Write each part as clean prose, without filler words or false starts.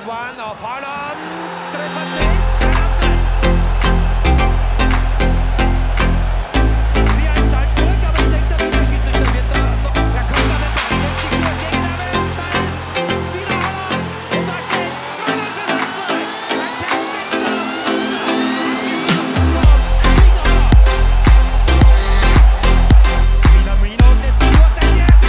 Auf Haaland, Treffer selbst, wie ein Salzburg, aber ich denke, der Schiedsrichter wird da noch, er kommt da nicht rein, jetzt die Tour gegen Neves, da ist wieder Haaland, und da steht 2-0 für Salzburg, Minamino setzt durch, der jetzt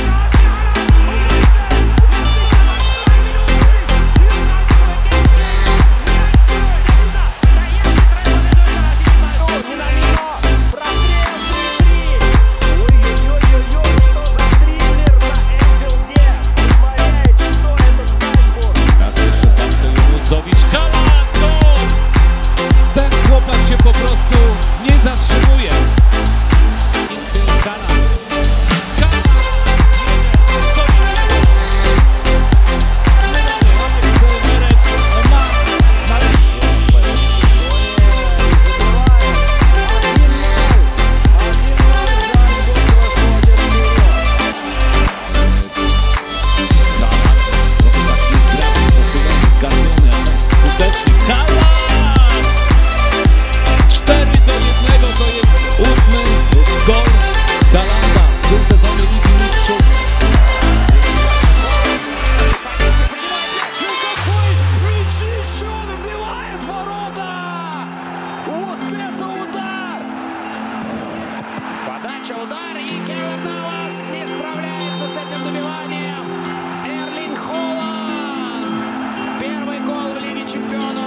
удар, и Кейлор Навас не справляется с этим добиванием. Эрлинг Холланд. Первый гол в Лиге Чемпионов.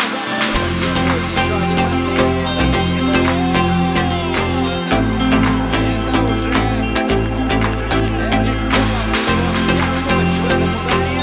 Это уже Эрлинг Холланд. Его вся мощь в этом ударе.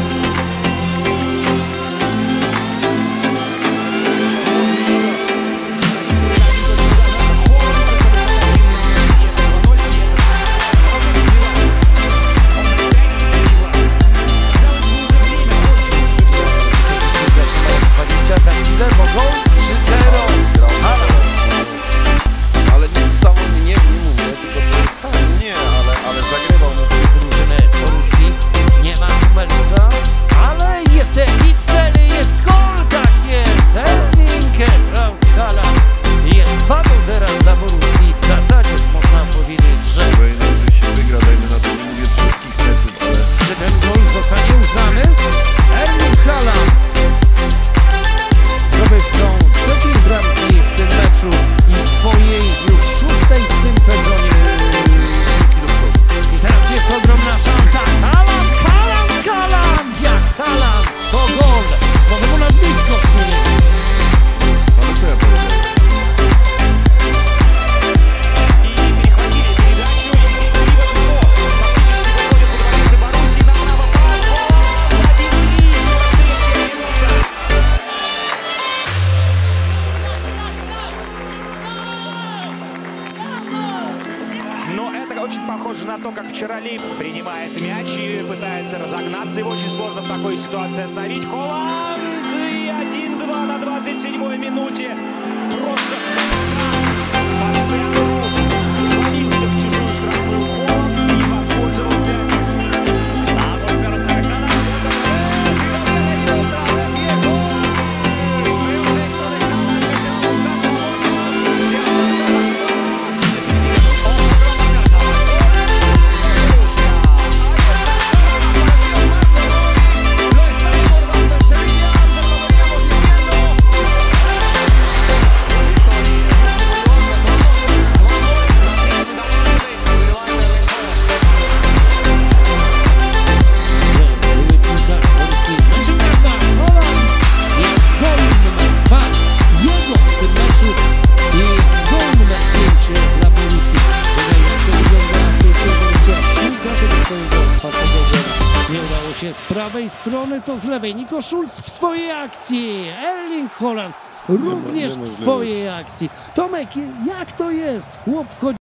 Очень похоже на то, как вчера Ли принимает мяч и пытается разогнаться. Его очень сложно в такой ситуации остановить. Холланд! И 1-2 на 27-й минуте. Просто по центру. Вломился в чужую штрафную. Холланд не воспользовался. Z prawej strony to z lewej. Nico Schulz w swojej akcji. Erling Haaland również w swojej akcji. Tomek, jak to jest? Chłop wchodzi.